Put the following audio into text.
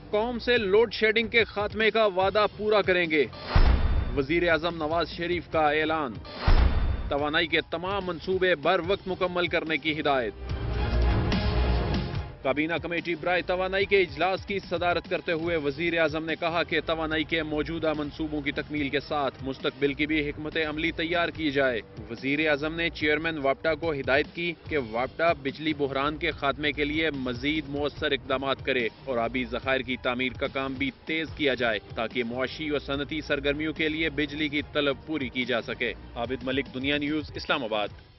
कौम से load shedding के खात्मे का वादा पूरा करेंगे। वजीर आजम नवाज शरीफ का ऐलान। तवानाई के तमाम मंसूबे बर वक्त मुकम्मल करने की हिदायत। काबीना कमेटी बराए तवानाई के इजलास की सदारत करते हुए वजीर आजम ने कहा कि तवानाई के मौजूदा मंसूबों की तकमील के साथ मुस्तकबिल की भी हिकमत अमली तैयार की जाए। वजीर आजम ने चेयरमैन वापडा को हिदायत की कि वापडा बिजली बुहरान के खात्मे के लिए मजीद मौसर इकदाम करे और आबी जखायर की तामीर का काम भी तेज किया जाए ताकि मुआशी और सनती सरगर्मियों के लिए बिजली की तलब पूरी की जा सके। आबिद मलिक, दुनिया न्यूज, इस्लामाबाद।